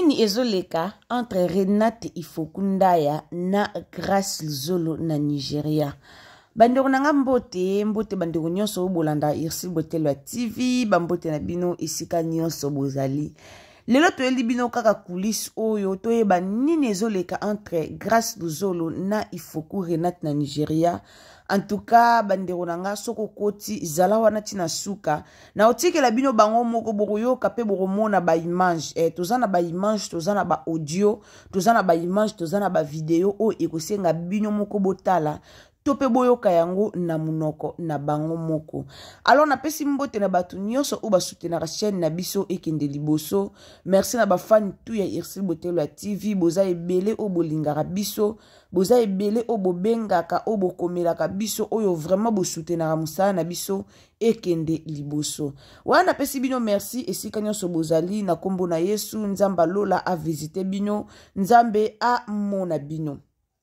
Nini ezoleka entre Renate Ifokundaya na Grace Luzolo na Nigeria. Bandeko nanga mbote bandeko nyonso bolanda irsi botelo ya TV, bambote na bino isika nyonso bozali. Lelo toyeli bino kaka coulisses oyo toyeba nini ezoleka entre Grace Luzolo na Ifoku Renate na Nigeria. En tout cas, bandeko nanga soko koti zala wana tina suka na otike la bino bango moko boroyo kape boromona ba image tozana ba image tozana ba audio tozana ba image tozana ba video o ekosenga bino moko botala tope boyoka yango na munoko na bango moko. Alors na pesi mbote na batu nyonso o basutenaka chaîne na biso ekende liboso. Merci na ba fan tout ya Irsil Botelo ya TV, boza ebele o bolingaka biso, boza ebele o bobengaka o bokomelaka biso oyo vraiment bosutenaka musala na biso ekende liboso. Wana pesi bino merci esika nyonso bozali na kombo na Yesu, Nzamba lola a visiter bino, Nzambe a mona bino.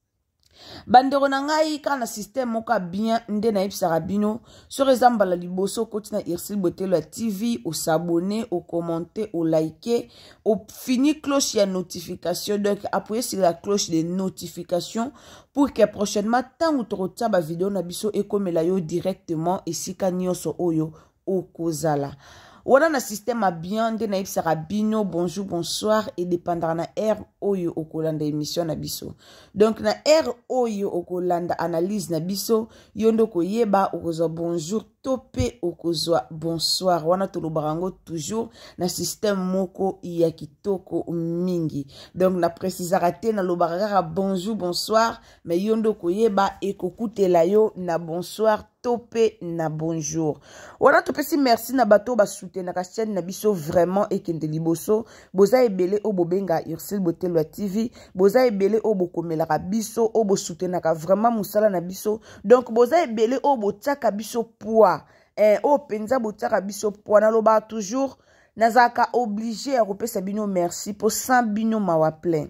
Bandeko na ngai kana système moka bien nde na ipsaka bino sur ezambala liboso koti na Irsil Botelo ya TV, o s'abonner, o commenter, o liker, o fini cloche ya notification, donc appuyez sur la cloche de notification pour que prochainement tant ou trotia ba vidéo na biso ekomela yo directement esika nyonso oyo okozala. Wana na système a bien de na ipsaka bino bonjour bonsoir et dépendra na air oyo okolanda émission na biso. Donc na air oyo okolanda analyse na biso yondo koyeba okozwa bonjour tope okozwa bonsoir. Wana tolobarango toujours na système moko ya kitoko mingi. Donc na précisera te na lobaraka bonjour bonsoir mais yondo koyeba ekokutela yo na bonsoir tope na bonjour. Wana topesi merci na bato basute na chaîne na biso vraiment ekende liboso. Boza ebele o bobenga Irsil Botelo ya TV, boza ebele o bokomelaka biso o bosutenaka vraiment musala na biso. Donc boza ebele o botaka biso poids o penza botaka biso poids na loba toujours nazaka obligé à repesa bino merci pour 100 bino mawa plein.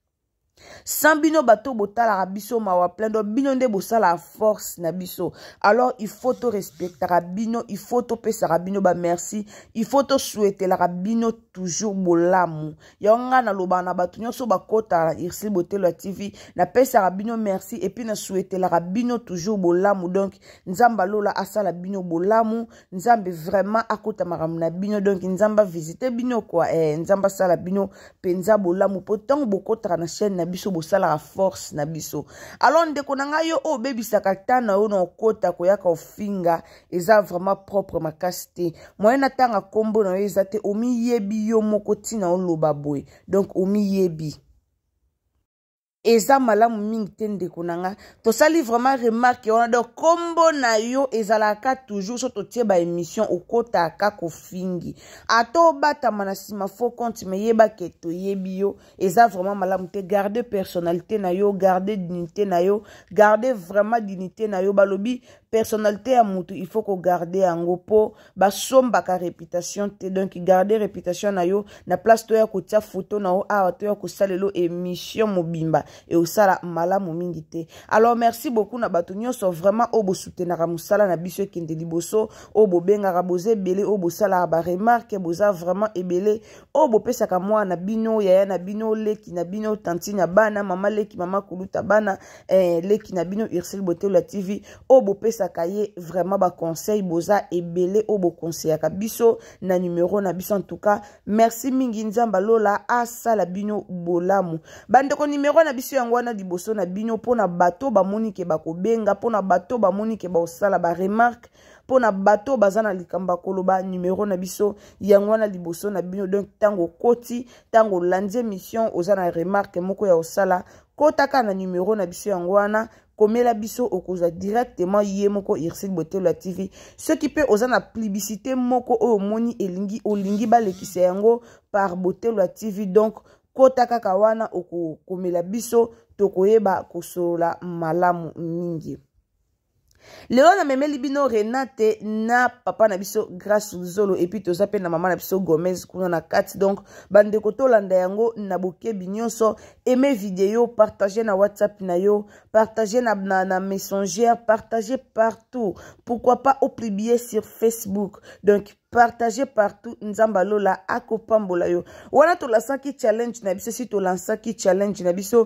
Sans bino bato botala rabiso mawa plein do bino nde bosala force na biso. Alors il faut to respecter rabino, il faut to pesa rabino ba merci, il faut to souhaiter la rabino toujours bolamu. Yonga na loba na bato nyonso bakota Irsil Botelo ya TV na pesa rabino merci et puis na souhaiter la rabino toujours bolamu. Donc nzamba lola asala bino bolamu, nzambe vraiment akota maramu na bino, donc nzamba visiter bino quoi nzamba sala bino penza bolamu potang bokota na chaîne na biso bosala la force na biso. Alors ndeko na ngai yo o bebisaka tana yo na okota koyaka ofinga eza vraiment propre makasite. Moyena tanga kombo na yo eza te omiyebi yo moko tina oloba boy. Donc omiyebi eza malamu mingi te ndeko nanga. Tosali vraiment remarque on a donc kombo na yo ezalaka toujours so totie ba émission okota ka kofingi. Ato bata manasima faux compte me yeba ke to yebi yo eza vraiment malamu te. Garder personnalité na yo, garder dignité na yo, garder vraiment dignité na yo balobi personnalité à mutu il faut ko garder yango po ba somba ka réputation te. Donc garder réputation na yo na place to ya kotia photo na yo a to ya ko salelo émission mobimba et au sala malamu mingi te. Alors merci beaucoup na bato nyonso vraiment obo soutenaka musala na biso ekende liboso obo bengaka boze belé obo sala ba remarque boza vraiment ebele obo pesaka mwa na bino yaya na bino leki na bino tanti na bana mama leki mama kuluta bana leki na bino Irsil Botelo ya TV obo pesaka ye vraiment ba conseil boza ebele obo conseillaka biso na numéro na biso. En tout cas merci mingi nzamba lola asala bino bolamu. Bandeko numéro na biso yango wana liboso na bino pona bato bamoni ke bakobenga, pona bato bamoni ke baosala ba remarque, pona bato bazana likamba koloba numéro na biso yango wana liboso na bino. Donc tango koti tango landi mission ozana remarque moko ya osala kotaka na numéro na biso yango wana komela biso okoza directement ye moko Irsil Botelo ya TV. Ce qui peut ozana publicité moko o moni elingi olingi balekisa yango par Botelo ya TV. Donc kotaka kawana oko komela biso tokoyeba kosola malamu mingi. Lelo na memeli bino Renate na papa na biso Grace Luzolo et puis toza pe na mama na biso Gomez kuna na kati. Donc bande ko tolanda yango na boke binyonso aimer vidéo, partager na WhatsApp na yo, partager na Messenger, partager partout. Pourquoi pas au publier sur Facebook. Donc partagez partout nzamba lola akopambola yo wana to lansaki challenge na biso si to lansaki challenge na biso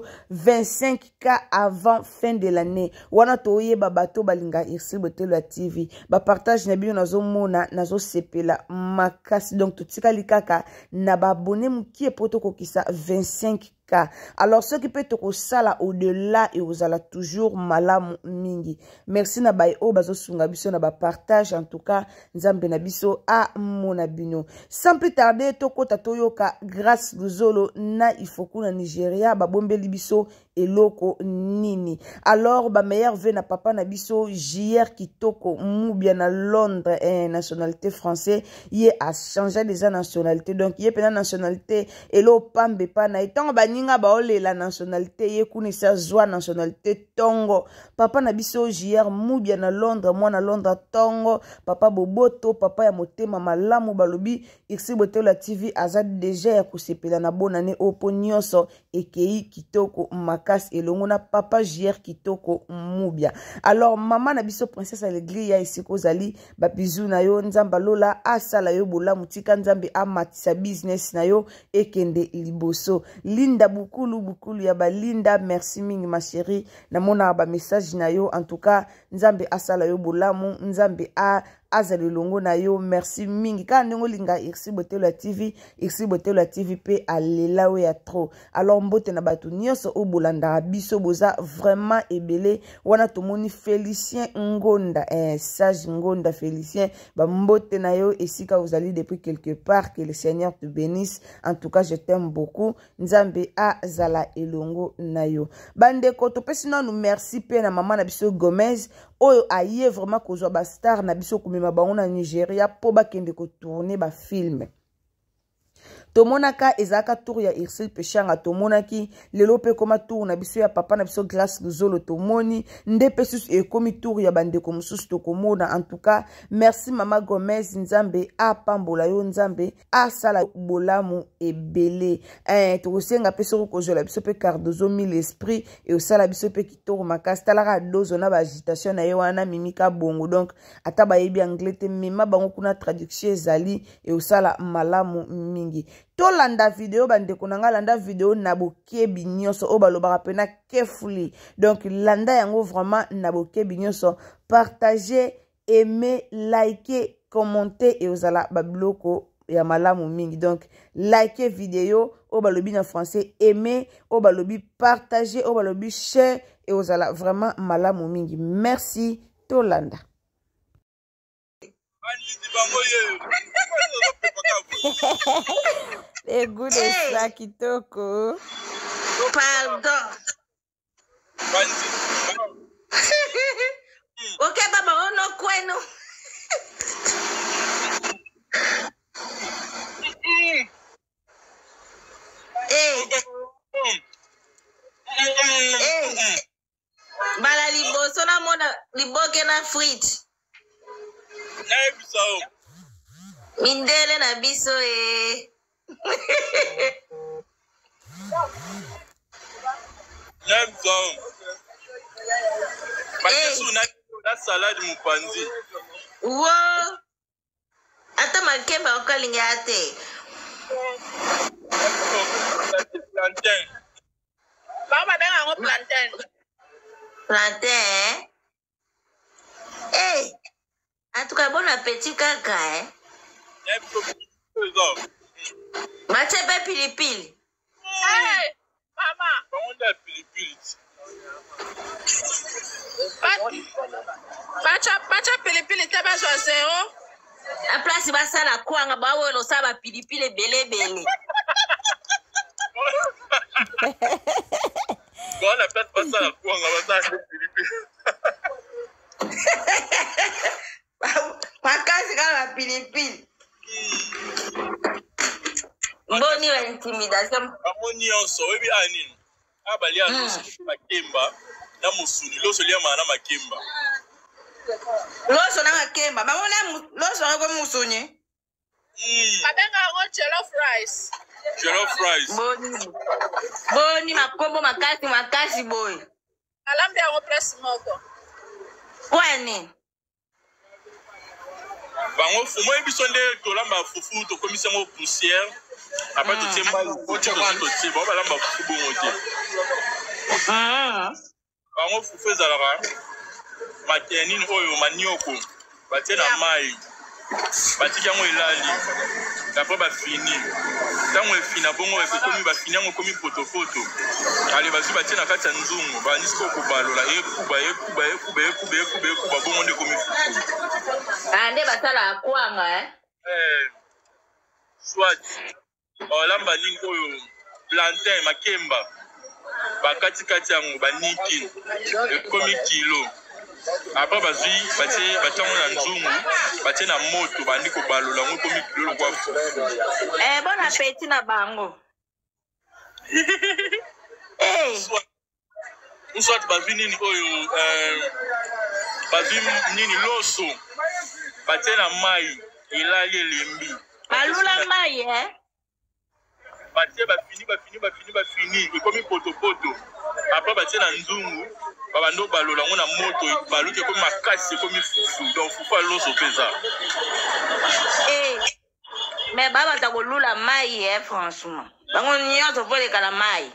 25K avant fin de l'année wana to yeba bato balinga Irsile Botelo TV ba partage na bino nazo mona nazo sepela makasi donc totikali kaka na ba abonné mukie poto kokisa 25K. Alors ceux qui peuvent te sala au-delà et aux ala toujours malamu mingi. Merci na bae o bazo sunga biso na ba partage en tout cas nzambe na biso a monabino. Sans plus tarder toko tatoyoka grâce luzolo na ifoku na Nigeria ba bombeli biso eloko nini. Alors ba meilleur ve na papa na biso JR Kitoko Mubia na Londres nationalité français yé a changé déjà nationalité donc yé pena nationalité elo pambe pa na itango ba ninga baole la nationalité ye kunisa zwa nationalité tongo papa na biso JR Mubia na Londres moi na Londres tongo papa boboto papa ya motema malamu balobi Irsile Botelo TV azad déjà ya kusepela na bonane opo nyonso ekei kitoko makasi elongo na papa JR Kitoko Mubia. Alors maman na biso princesse Allegri ya isiko zali ba bizu na yo nzamba lola asala yo bola mutika nzambe amatisa business na yo ekende liboso linda bukulu ya balinda merci mingi ma chérie na mona ba message na yo en tout cas nzambe asala yo bolamu nzambe azali longo na yo merci mingi ka ndingo linga Irsile Botelo TV Irsile Botelo TV pe alela we ya trop. Alors mbote na batu nyonso o bolanda biso boza vraiment ebele wana tomoni Félicien Ngonda sage Ngonda Félicien ba mbote na yo esika vous allez depuis quelque part que le Seigneur te bénisse en tout cas je t'aime beaucoup nzambe azala elongo na yo bandeko topesi nanu merci pe na maman na biso Gomez oyo aye vraiment kozwa ba star na biso kumema bango na Nigeria po bakende ko tourner ba film tomonaka ezaka tour ya Irsile Peshanga tomonaki lelo pe koma tour na biso ya papa na biso Glace Luzolo tomoni ndepe sus ekomi tour ya bandeko mususu tokomona en tout cas merci mama Gomez nzambe apambola yo nzambe asala bolamu ebele tokosenga pe soko kozola biso pe cardozo mille esprit et osala biso pe kitoko makasi talaka dozo na ba agitation na ye wana mimika bongo donc ata bayebi anglais te mema bango kuna traduction ezali et osala malamu mingi tolanda video bandeko nanga landa video na bokebi nyonso o balobaka pena carefully donc landa yango vraiment na bokebi nyonso partager aimer liker commenter et osala babiloko ya malamu mingi donc liker video o balobi na français aimer o balobi partager o balobi share et osala vraiment malamu mingi merci tolanda. Les goûts de ça kitoko. Pardon. Ok, baba, on a quoi, non? Bala liboso na mona liboke na frite. Mindele na biso na salade mupanzi. Wo. Ata makemba okalinga ate. Plantain. Mama benga ngo plantain. Plantain. En tout cas, bon appétit, kaka, Machepe pilipili. Hey, mama. On a pilipili. Pacha pilipili teba zo zero. La place va ça la kwanga ba welo sa ba pilipili bele. Bon, la place pas ça la kwanga va ça pilipili. Makasi kama pilipili. Boni wa intimidation. Amoni onso webi anini. Abali anusu makemba na musuni loso lia mana makemba. Loso na makemba. Bamona loso na kwa musuni. Mabenga ngo jollof rice. Jollof rice. Boni makombo makasi boy. Alambe ngo press moko. Kwani? Bango moi biso nde tolamba fufu to komisa ngo poussière après to tiemba o to tiemba ba lamba fufu bongo te bango fufu ezalaka matenini oyo manioko batie na mai batiki yango elali après bafini ntango efina bongo ekomi bafini yango ekomi potopoto ale bazwi batie na kati ya nzungu bandisi ko kobalola ekuba bongo nde ekomi fufu nde basala akwanga soit olamba nini oyo plantain makemba bakatikati yango baniki ekomi kilo après bazwi batiango na nzungu batie na moto bandi kobalola yango ekomi kilo lokwa fufu bon appétit na bango soit bazwi nini oyo bazwi nini loso batie na mai elali elembi balula mai batie bafini ekomi potopoto après batie na nzungu babando balola ngo na moto baluki ekomi makasi ekomi fufu donc fufu aloso mpenza mais babata kolula mai franchement bango nyonso volekala mai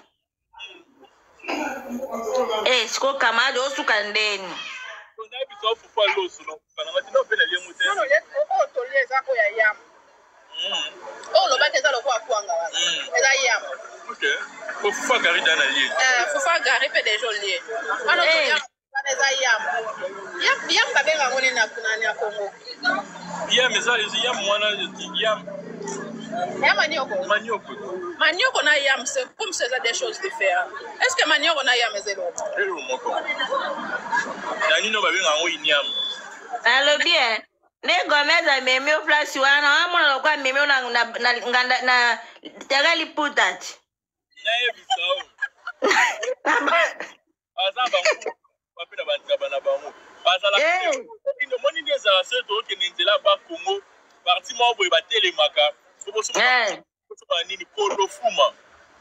siko kamade osuka ndeni biso fufu aloso nokukana mpe na liengo te otolie eza oyo ya yama oyo lobaki eza lokola kwanga wana eza yama fufu agari da na lie fufu agari mpe deja olie wana wana eza yama yam babenga yango nini nani ya kongo yam eza yam mwana yam manioko na yam c'est comme ça eza des choses différentes est-ce que manioko na yam eza eloko moko na nino babenga yango inyam alobi ne gomeza amemi o place wana amona lokwa amemi na tere liputati nayebisao aza bango bapena bantaba na bango bazalaka moni nde ezala se tookende nzela bakongo parti moko boye batelemaka sobosoba nini kolofuma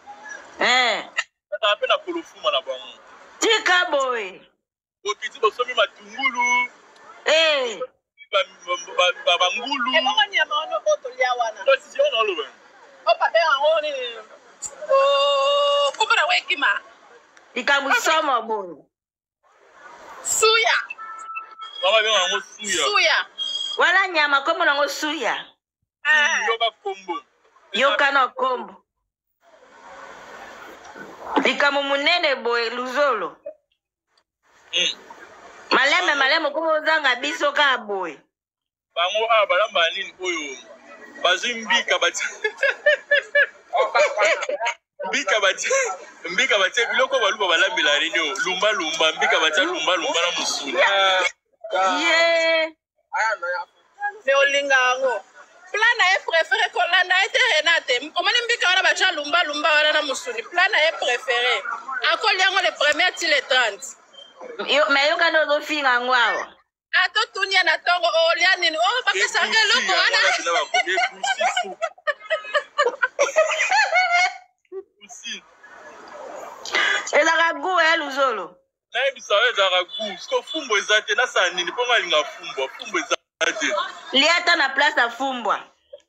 azala mpe na kolofuma na bango tika boye bokiti bosomi matungulu bangulu kupera wekima ikamusoma boye suya suya wala nyama komo nango suya yoba kombo yokana kombo likamu munene boye luzolo maleme komo zanga biso ka boye bango balamba nini oyo bazwi mbika mbika batie biloko baluba balambela nini oyo lumba mbika batia lumba na mosuni me olinga yango plan na ye préféré kolanda ete renate omoni mbika wana batia lumba wana na mosuni plan na ye préféré akoli yango le premier ti le 30 me yokana ozofinga yango awa atotunia na ntongo olia nini bapesaka eloko wana ezaka gu luzolo nayebisa ezaka gu siko fumbo eza te nasala nini mpongo alinga fumbo eza te liata na place ya fumbwa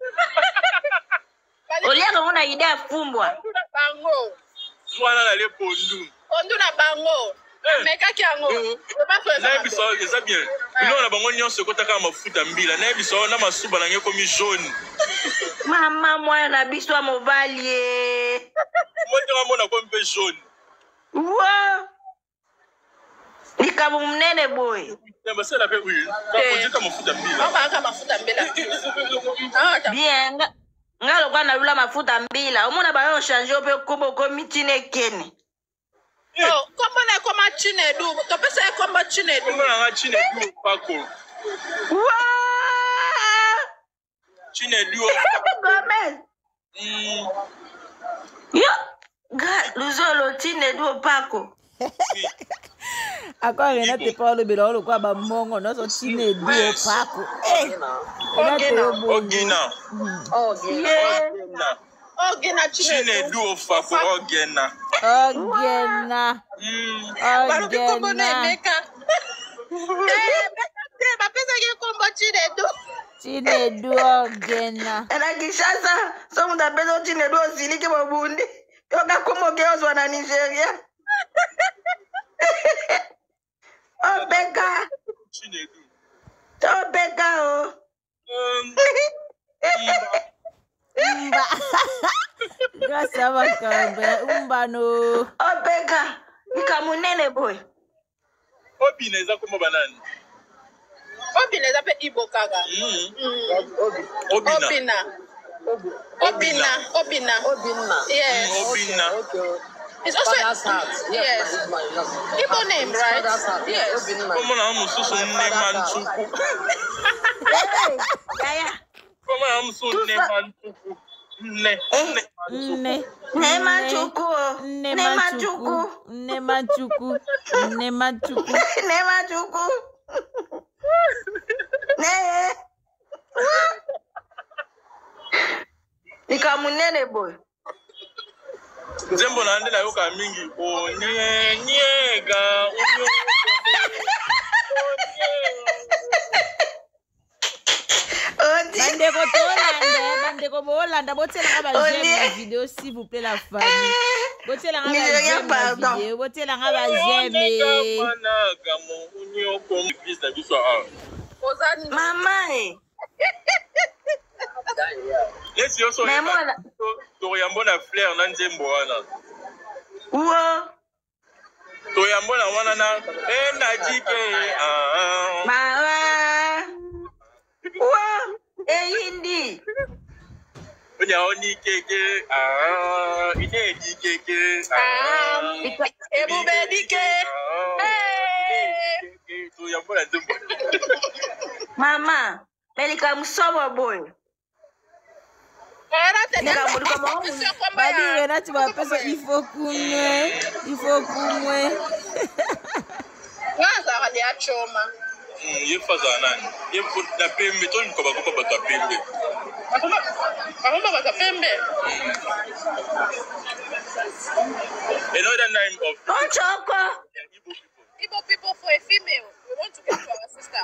oliaka ngo na ide ya fumbwa bango wana nalie pondu na bango mekaki yango nayebisa eza bien biloko na bango nyonso ekotaka mafuta mbila nayebisa na masuba nange ekomi jaune mama mwana na biso ya mobali motanga mona ko mpe jaune wa likambo munene boye basala pe bakozita mafuta mbila bien nga lokwa nalula mafuta mbila omona bayo change ope kombo komi tina ekene kombo na ekoma chinedu topesa ekomba chinedu kombo nanga chinedu pako chinedu gomez yo ga luzolo chinedu pako akwa rena te pa olobela olokwa bamongo nyonso chinedu opako ogena chinedu ofako ogena balobi kombo na emeka bapesaki kombo chinedu Chinedu ogena. Ela Kinshasa, so muda bezo Chinedu ozilike babundi. Yoka komo geozwa na Nigeria. Obeka. Chinedu. Obeka o. Umba. Grâce à Makambe. Umba no. Obeka. Nikamunene boy. Obina eza komo banani. Obina eza pe Igbo kaka. Obina. Yes. Obina. It's also yes. Igbo name, right? Yes. Komo na mususu Nemanchuku. Yaya. Komo na mususu Nemanchuku. Nemanchuku. Ne. Nikamunene boy. Zembo na ndela yoka mingi onyega Bandeko Holanda, botela nga ba j'aime la vidéo s'il vous plaît la famille. Botela nga ba j'aime la vidéo, botela nga ba j'aime. Mama Lesi yoso toyambo na fleur na nzembo wana. Uo. Toyambo na wana na enda jike Mama. Uo. Hindi. Onya oni keke ine di keke Ebube dike. Toyambo na nzembo. Mama, melika msomo boy. Badi Renati bapesa il faut kumwe. Ngaza kali achoma. Yefaza nani? Yefu na pembe to nkoba kopa bata pembe. Akoma bata pembe. Another name of Ochoko. Igbo people for a female. We want to get to our sister.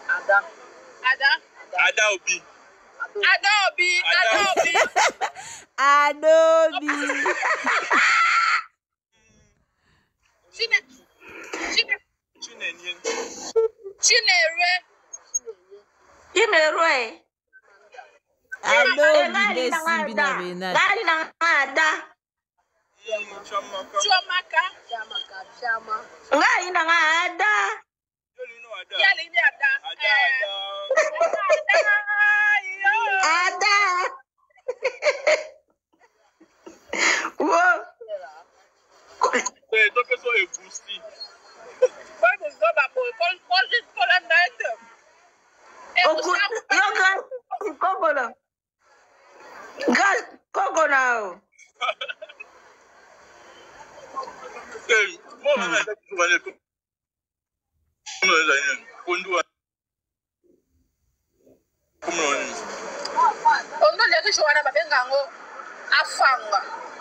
Ada Obi. Adobe. Chinerwe. Adobe Simbi na Renati. Gali na ada. Chomaka. Gali na ada. Yali ni ada. Ada. Whoa. Don't so a boosty. What is go back boy? Call it for a night. Kokono. Gas kokono. Hey, mama na kuwale tu. Kundua. Ondo leke shwana babenga ngo afanga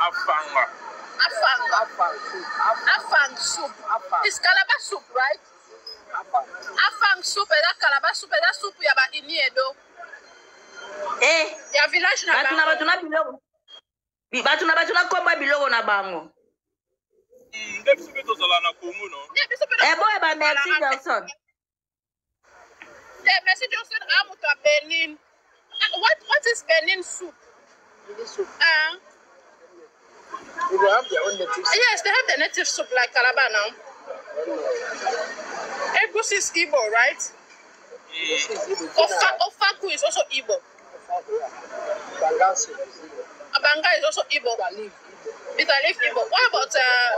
soup. It's calabash soup, right? Afang soup, that calabash soup, that soup ya ba iniedo. Ya village na bango. Batuna bilogo. Batuna komba bilogo na bango. Ndepsi beto sala na Kongo no. Boy ba Merci Johnson. Merci Johnson amuta Benin. What is Benin soup? You will have their own native soup. Yes, they have the native soup like Calabar now. Egusi is Igbo, right? Ofaku is also Igbo. Abanga is also Igbo. Bitter leaf Igbo. What about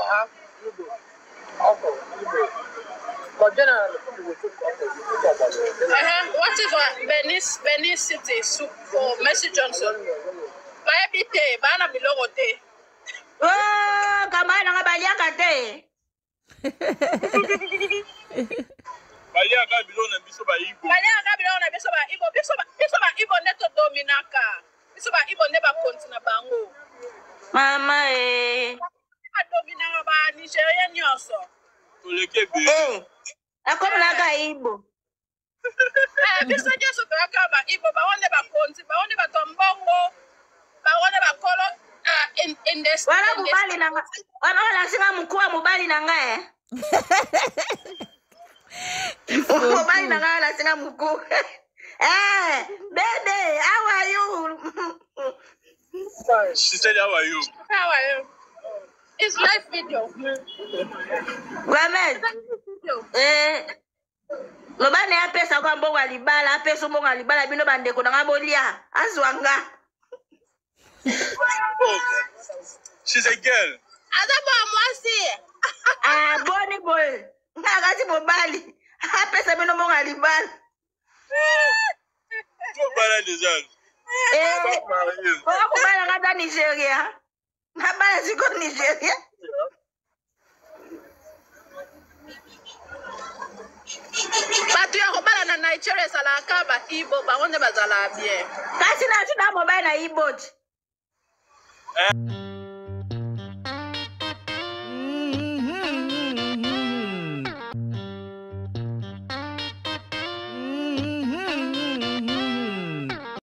But generally, people will cook what is Benin City soup for Mercy Johnson? Baebite, bana bilogo te. Oh, kamana ngabaliaka te. Baliaka bilogo na biso ba Igbo. Baliaka bilogo na biso ba Igbo. Biso ba Igbo neto dominaka. Biso ba Igbo neba kontina bango. Mama Dominaka ba Nigeria nyoso. Toleke be. Akomna ka Igbo. biso nyonso toyaka baibo baone bakonzi baone bato mbongo baone bakolo wana mobali na nga wana olasinga mukua mobali na nga mobali na nga olasinga muku baby how are you She said how are you? How are you? It's live video. Gomez lobane apesa kwa mbongo alibala apesa mbongo alibala bino bandeko na ngabolia azwanga Oh, she's a girl. Azabo amwasi. Boni boy ngakati mobali apesa bino mbongo alibala Bala déjà. Kubala ngata Nigeria nabala siko Nigeria Batu ya kobala na Nigeria esalaka baibo bango nde bazala bien. kasi na mobali na iboti